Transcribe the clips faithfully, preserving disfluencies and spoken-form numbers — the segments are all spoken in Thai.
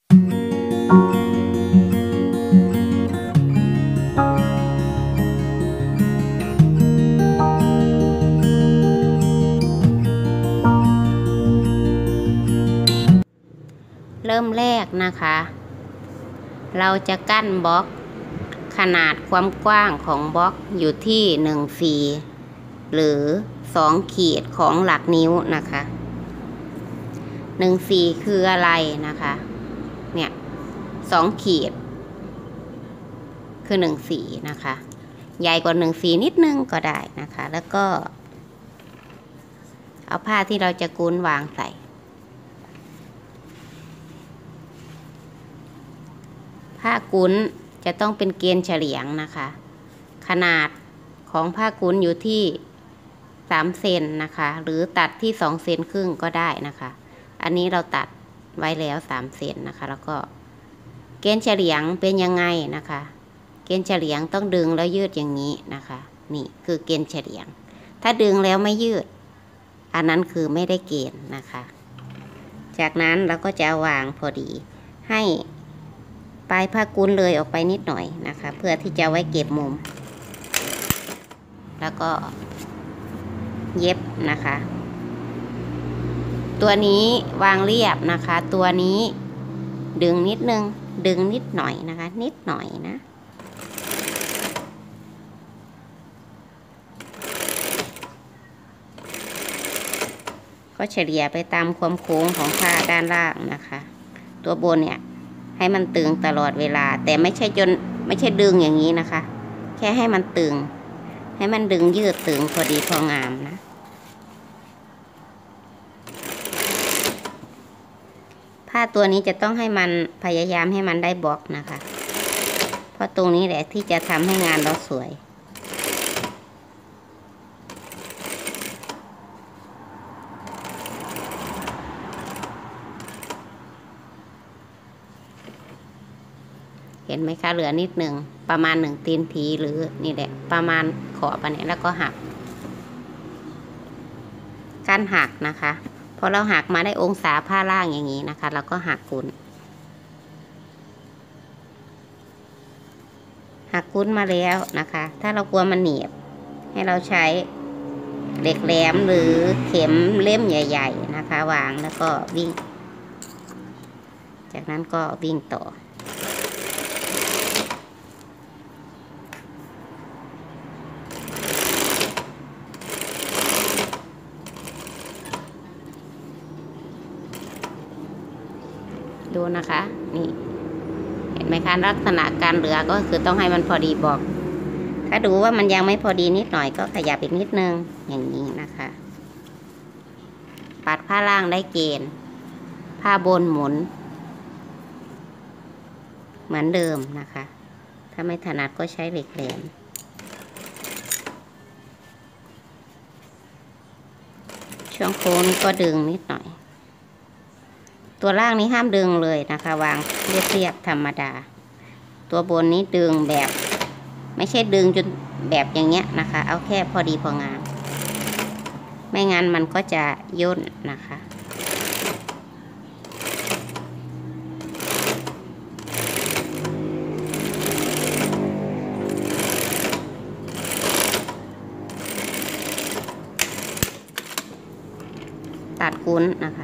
เริ่มแรกนะคะเราจะกั้นบล็อกขนาดความกว้างของบล็อกอยู่ที่หนึ่งฟี หรือสองขีดของหลักนิ้วนะคะหนึ่งฟีคืออะไรนะคะเนี่ยสองขีดคือหนึ่งฟีนะคะใหญ่กว่าหนึ่งฟีนิดนึงก็ได้นะคะแล้วก็เอาผ้าที่เราจะกุ้นวางใส่ผ้ากุ้นจะต้องเป็นเกณฑ์เฉลียงนะคะขนาดของผ้ากุ้นอยู่ที่สามเซนนะคะหรือตัดที่สองเซนครึ่งก็ได้นะคะอันนี้เราตัดไว้แล้วสามเซนนะคะแล้วก็เกณฑ์เฉลียงเป็นยังไงนะคะเกณฑ์เฉลียงต้องดึงแล้วยืดอย่างนี้นะคะนี่คือเกณฑ์เฉลียงถ้าดึงแล้วไม่ยืดอันนั้นคือไม่ได้เกณฑ์นะคะจากนั้นเราก็จะวางพอดีให้ปลายผ้ากุ้นเลยออกไปนิดหน่อยนะคะเพื่อที่จะไว้เก็บมุมแล้วก็เย็บนะคะตัวนี้วางเรียบนะคะตัวนี้ดึงนิดนึงดึงนิดหน่อยนะคะนิดหน่อยนะก็เฉลี่ยไปตามความโค้งของผ้าด้านล่างนะคะตัวบนเนี่ยให้มันตึงตลอดเวลาแต่ไม่ใช่จนไม่ใช่ดึงอย่างนี้นะคะแค่ให้มันตึงให้มันดึงยืดตึงพอดีพองามนะผ้าตัวนี้จะต้องให้มันพยายามให้มันได้บล็อกนะคะเพราะตรงนี้แหละที่จะทำให้งานเราสวยเห็นไหมคะเหลือนิดหนึ่งประมาณหนึ่งตีนผีหรือนี่แหละประมาณขอบอันนี้แล้วก็หักการหักนะคะพอเราหักมาได้องศาผ้าล่างอย่างนี้นะคะเราก็หักกุ้นหักกุ้นมาแล้วนะคะถ้าเรากลัวมันเหนียบให้เราใช้เหล็กแหลมหรือเข็มเล่มใหญ่ๆนะคะวางแล้วก็วิ่งจากนั้นก็วิ่งต่อดูนะคะนี่เห็นไหมคะลักษณะการเหลือก็คือต้องให้มันพอดีบอกถ้าดูว่ามันยังไม่พอดีนิดหน่อยก็ขยับอีกนิดนึงอย่างนี้นะคะปัดผ้าล่างได้เกณฑ์ผ้าบนหมุนเหมือนเดิมนะคะถ้าไม่ถนัดก็ใช้เหล็กแหลมช่วงโค้งนี้ก็ดึงนิดหน่อยตัวล่างนี้ห้ามดึงเลยนะคะวางเรียบๆธรรมดาตัวบนนี้ดึงแบบไม่ใช่ดึงจนแบบอย่างเงี้ยนะคะเอาแค่พอดีพองามไม่งั้นมันก็จะย่นนะคะตัดกุ้นนะคะ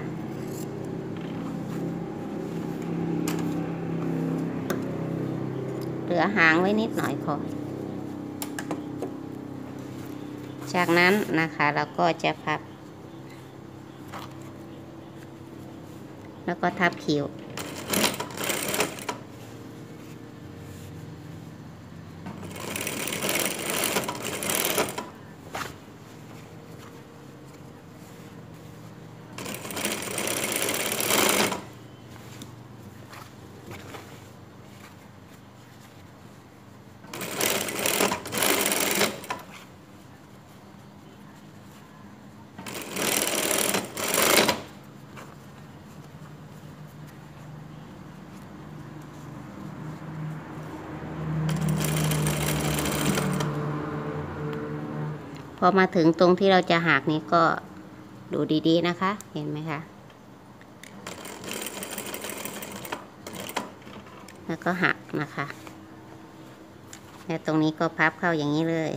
เหลือหางไว้นิดหน่อยพอจากนั้นนะคะเราก็จะพับแล้วก็ทับคิ้วพอมาถึงตรงที่เราจะหักนี้ก็ดูดีๆนะคะเห็นไหมคะแล้วก็หักนะคะแล้วตรงนี้ก็พับเข้าอย่างนี้เลย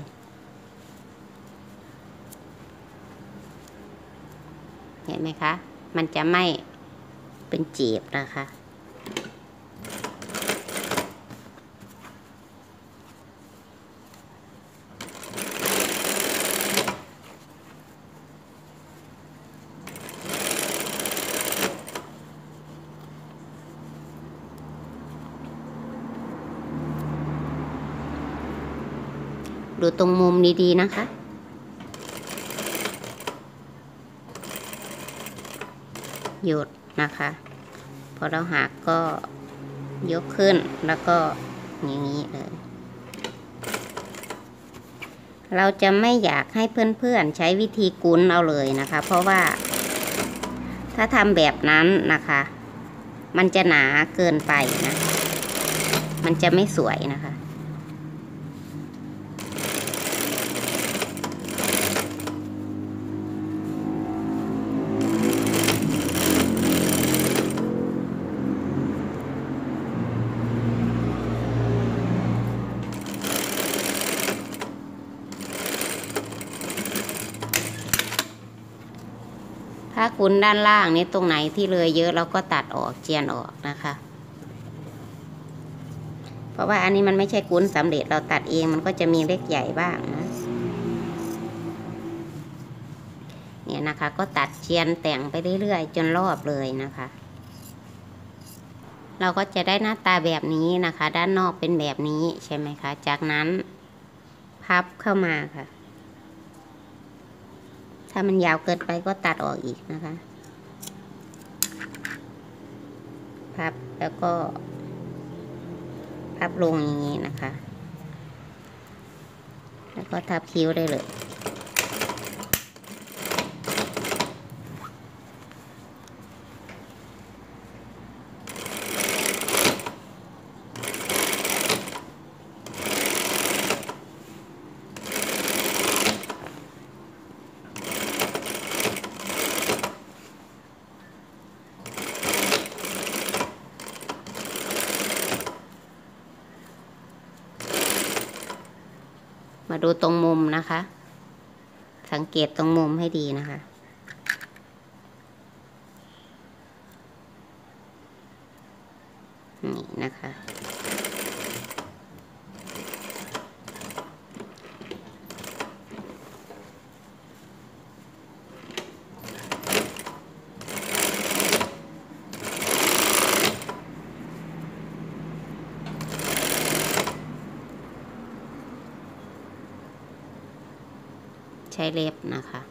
เห็นไหมคะมันจะไม่เป็นจีบนะคะดูตรงมุมดีๆนะคะหยุดนะคะพอเราหักก็ยกขึ้นแล้วก็อย่างนี้เลยเราจะไม่อยากให้เพื่อนๆใช้วิธีกุ้นเอาเลยนะคะเพราะว่าถ้าทำแบบนั้นนะคะมันจะหนาเกินไปนะมันจะไม่สวยนะคะถ้ากุ้นด้านล่างนี้ตรงไหนที่เลยเยอะเราก็ตัดออกเจียนออกนะคะเพราะว่าอันนี้มันไม่ใช่กุ้นสำเร็จเราตัดเองมันก็จะมีเล็กใหญ่บ้างนะเนี่ยนะคะก็ตัดเจียนแต่งไปเรื่อยๆจนรอบเลยนะคะเราก็จะได้หน้าตาแบบนี้นะคะด้านนอกเป็นแบบนี้ใช่ไหมคะจากนั้นพับเข้ามาค่ะถ้ามันยาวเกินไปก็ตัดออกอีกนะคะพับแล้วก็พับลงอย่างนี้นะคะแล้วก็ทับคิ้วได้เลยมาดูตรงมุมนะคะสังเกตตรงมุมให้ดีนะคะนี่นะคะใช้เล็บนะคะ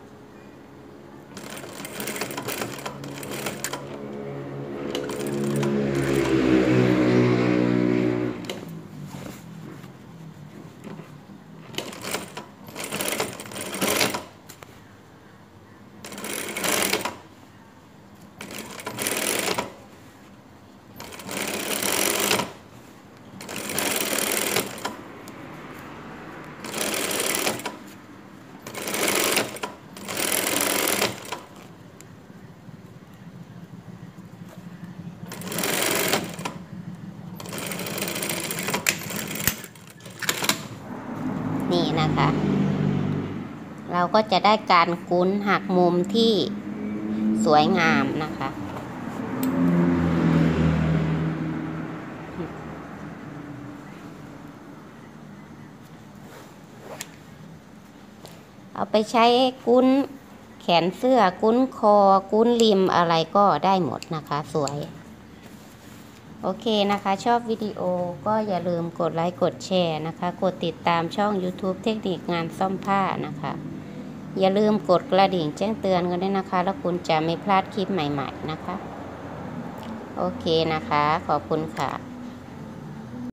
นี่นะคะเราก็จะได้การกุ้นหักมุมที่สวยงามนะคะเอาไปใช้กุ้นแขนเสื้อกุ้นคอกุ้นริมอะไรก็ได้หมดนะคะสวยโอเคนะคะชอบวิดีโอก็อย่าลืมกดไลค์กดแชร์นะคะกดติดตามช่อง YouTube เทคนิคงานซ่อมผ้านะคะอย่าลืมกดกระดิ่งแจ้งเตือนกันด้วยนะคะแล้วคุณจะไม่พลาดคลิปใหม่ๆนะคะโอเคนะคะขอบคุณค่ะ